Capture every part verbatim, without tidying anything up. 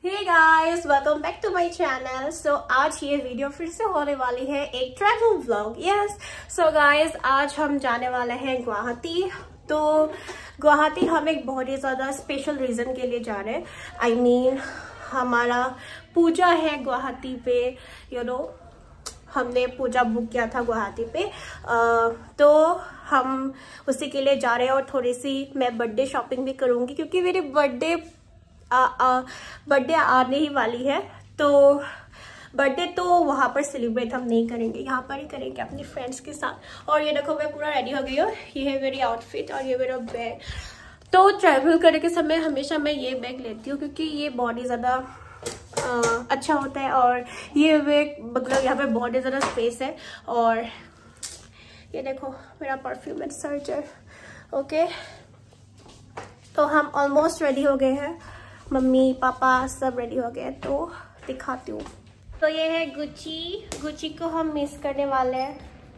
Hey guys, welcome back to my channel. So आज ये video फिर से होने वाली है एक travel vlog. Yes, so guys आज हम जाने वाले हैं गुवाहाटी। तो गुवाहाटी हम एक बहुत ही ज़्यादा स्पेशल रीज़न के लिए जा रहे हैं। आई I मीन mean, हमारा पूजा है गुवाहाटी पे। यू you नो know, हमने पूजा बुक किया था गुवाहाटी पे, आ, तो हम उसी के लिए जा रहे हैं। और थोड़ी सी मैं बर्थडे शॉपिंग भी करूँगी क्योंकि मेरी बर्थडे बर्थडे आने ही वाली है। तो बर्थडे तो वहाँ पर सेलिब्रेट हम नहीं करेंगे, यहाँ पर ही करेंगे अपनी फ्रेंड्स के साथ। और ये देखो मैं पूरा रेडी हो गई हूँ। ये है मेरी आउटफिट और ये मेरा बैग। तो ट्रैवल करने के समय हमेशा मैं ये बैग लेती हूँ क्योंकि ये बहुत ही ज़्यादा अच्छा होता है। और ये बैग मतलब यहाँ पे बहुत ही ज़्यादा स्पेस है। और ये देखो मेरा परफ्यूम एंड सर्जर। ओके, तो हम ऑलमोस्ट रेडी हो गए हैं। मम्मी पापा सब रेडी हो गए, तो दिखाती हूँ। तो ये है गुच्ची। गुच्ची को हम मिस करने वाले हैं।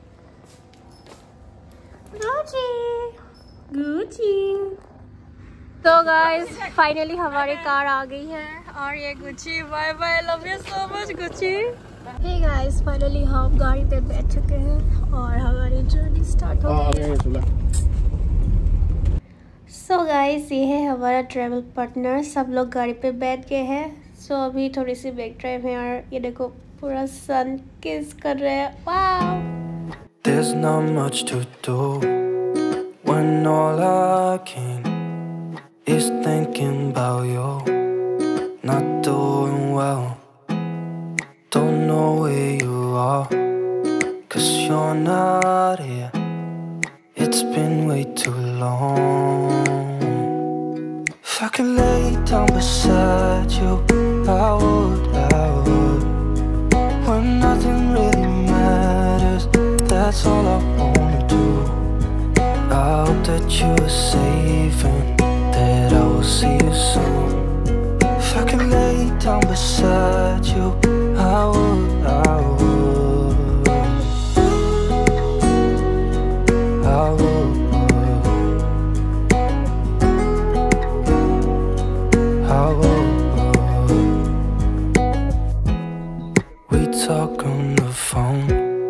Gucci Gucci. तो गाइस फाइनली हमारी कार आ गई है और ये Gucci. Bye bye, love you so much Gucci. Hey guys finally हम गाड़ी पे बैठ चुके हैं और हमारी जर्नी स्टार्ट हो गई है। सो so गाइस ये है हमारा ट्रैवल पार्टनर। सब लोग गाड़ी पे बैठ गए हैं। सो so अभी थोड़ी सी बैक ड्राइव है और ये देखो पूरा सन किस कर रहे हैं। Wow. There's not much to do when all I can is thinking about you. Not doing well, don't know where you are, 'cause you're not here. It's been way too long. If I could lay down beside you, I would, I would. When nothing really matters, that's all I wanna do. I hope that you are safe and that I will see you soon. If I could lay down beside you, I would, I would. I would. I would. We talk on the phone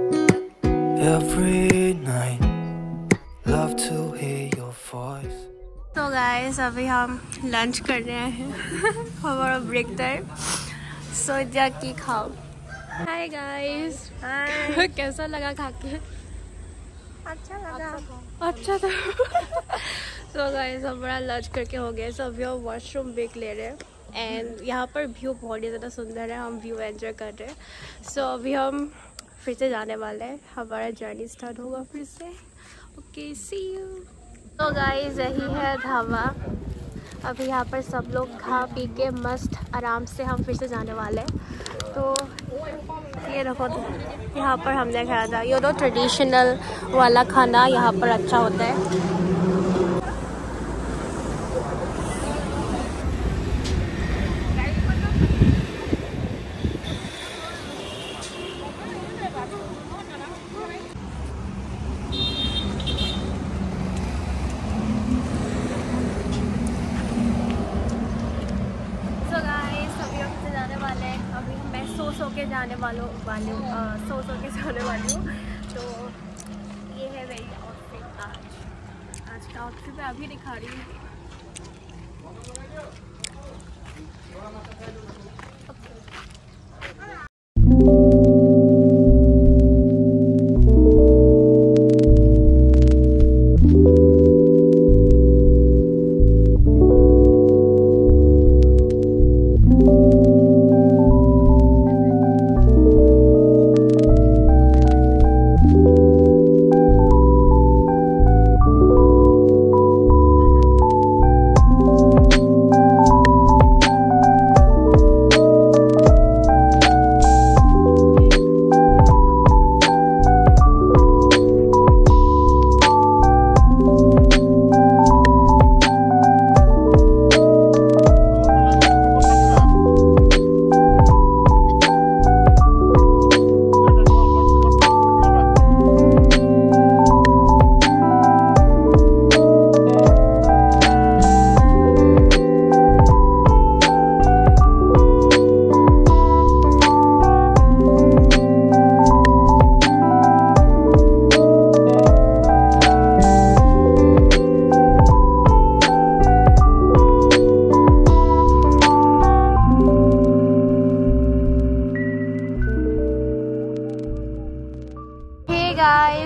every night. Love to hear your voice. तो guys अभी हम lunch कर रहे हैं। हमारा break time. So जाके खाओ। Hi guys. Hi. कैसा लगा खा के? अच्छा लगा। अच्छा था। तो गाइस हमारा लंच करके हो गया। सब हम वॉशरूम ब्रेक ले रहे हैं एंड यहाँ पर व्यू बहुत ही ज़्यादा सुंदर है। हम व्यू एंजॉय कर रहे हैं। सो so, अभी हम फिर से जाने वाले हैं। हमारा जर्नी स्टार्ट होगा फिर से। Okay, see you. तो गाइस यही है ढाबा। अभी यहाँ पर सब लोग खा पी के मस्त आराम से हम फिर से जाने वाले हैं। तो ये देखो यहाँ पर हमने खाया था। ये तो ट्रेडिशनल वाला खाना यहाँ पर अच्छा होता है। सो सो के जाने वालों वाली सो सो के जाने वाली हूँ। तो ये है मेरी आउटफिट। आज आज का आउटफिट मैं अभी दिखा रही हूँ।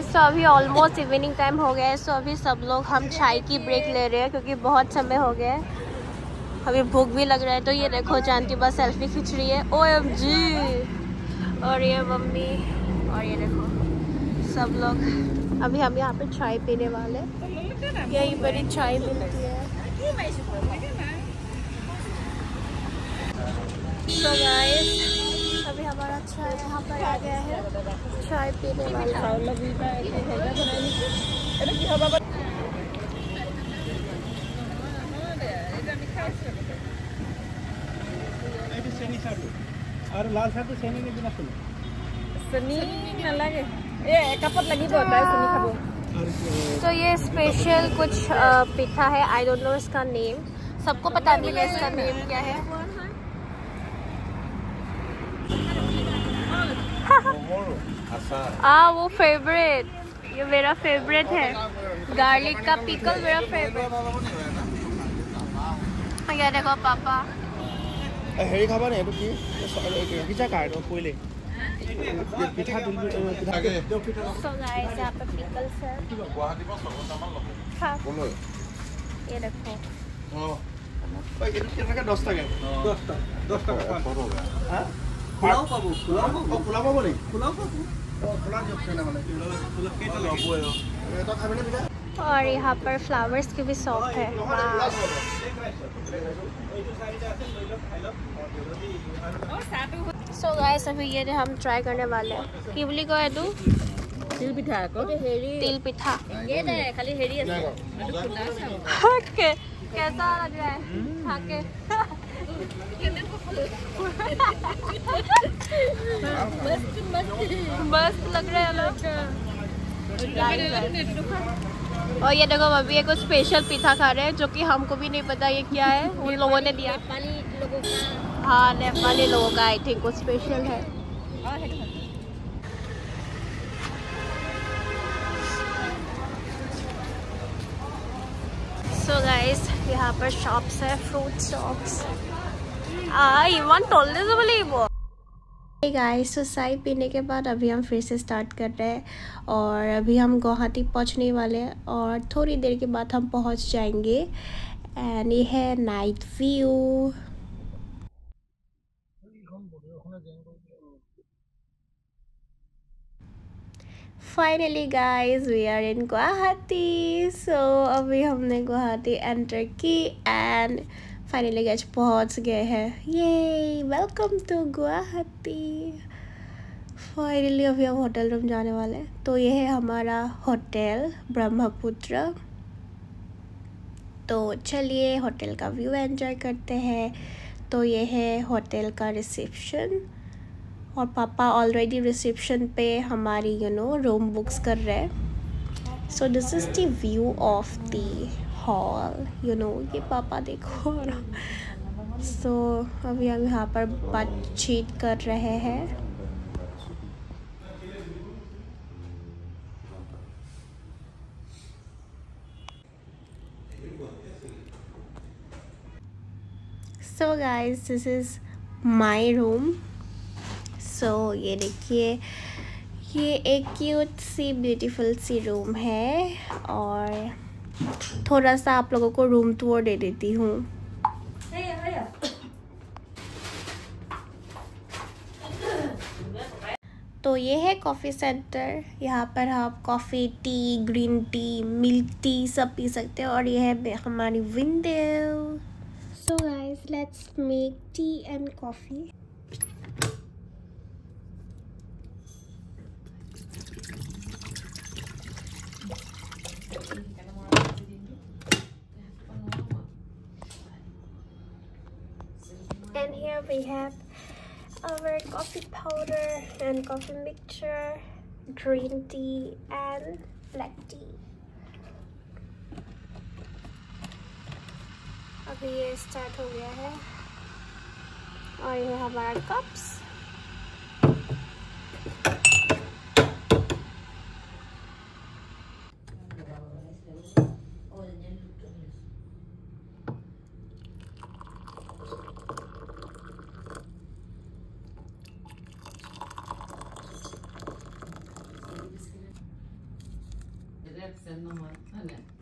सो अभी ऑलमोस्ट इवनिंग टाइम हो गया है। सो अभी सब लोग हम चाय की ब्रेक ले रहे हैं क्योंकि बहुत समय हो गया है, अभी भूख भी लग रहा है। तो ये देखो जानती बस सेल्फी खींच रही है, ओ एम जी। और ये मम्मी और ये देखो सब लोग। अभी हम यहाँ पे चाय पीने वाले, यही बड़ी चाय मिलती है। So guys, अभी हमारा चाय यहाँ पर आ गया है, चाय पीने वाला। और लाल साथ सेनी में बिना सुनो सनी न लगे ए कपत लगी तो होता है सनी खाबो। तो ये स्पेशल कुछ पिठा है, आई डोंट नो इसका नेम, सबको पता नहीं है इसका नेम क्या है। आ वो फेवरेट, ये मेरा फेवरेट है, गार्लिक का पिकल मेरा फेवरेट। ये देखो पापा हेरी खाबा नहीं तो की पिठा काट दो पहले पिठा दिल पिठा के सो गाइस यहाँ पे पिकल्स है। हाँ ये देखो हां भाई ये कितना दस टका दस टका दस टका हां खुलाओ पाबो खुलाओ ओ खुला पाबो नहीं खुलाओ पाबो ओ खुला जो ना वाला खुला केटा लगबो है तो खाबे ना पिठा। और यहाँ पर फ्लावर्स की भी शॉप है। सो गाइस अभी ये हम ट्राई करने वाले हैं, की बोली को है तू तिल पिठा को तिल पिठा ये दे खाली हेरी है के कैसा लग रहा है खा के? मस्त मस्त मस्त लग रहा है लोग। और ये देखो अभी एक स्पेशल पिठा खा रहे हैं जो कि हमको भी नहीं पता ये क्या है, उन लोगों ने दिया। नेपाली लोगों का, हाँ नेपाली लोगों का आई थिंक वो स्पेशल है। सो गाइस यहाँ पर शॉप्स है, फ्रूट शॉप्स। आ इवन टोलने से बोले वो गाइस। तो चाय पीने के बाद अभी हम फिर से स्टार्ट कर रहे हैं और अभी हम गुवाहाटी पहुंचने वाले हैं और थोड़ी देर के बाद हम पहुंच जाएंगे। एंड ये है night view. Finally guys we are in Guwahati. So अभी हमने गुवाहाटी एंटर की एंड फाइनली गाइस पहुंच गए हैं। ये वेलकम टू गुवाहाटी। फाइनली अभी हम होटल रूम जाने वाले हैं। तो ये है हमारा होटल ब्रह्मपुत्र। तो चलिए होटल का व्यू एंजॉय करते हैं। तो ये है होटल का रिसेप्शन और पापा ऑलरेडी रिसेप्शन पे हमारी यू नो रूम बुक्स कर रहे हैं। So this is the view of the hall, you know ये पापा देखो। सो so, अभी हम यहाँ पर बातचीत कर रहे हैं। So guys this is my room. So ये देखिए ये एक क्यूट सी ब्यूटीफुल सी रूम है और थोड़ा सा आप लोगों को रूम टूर दे देती हूँ। तो ये है कॉफ़ी सेंटर, यहाँ पर आप coffee, tea, green tea, milk tea सब पी सकते हैं। और ये है हमारी window. So guys let's make tea and coffee. And here we have our coffee powder and coffee mixture, green tea and black tea. अभी ये स्टार्ट हो गया है और ये हमारा कप्स। এক্সেল নহয় হয়নে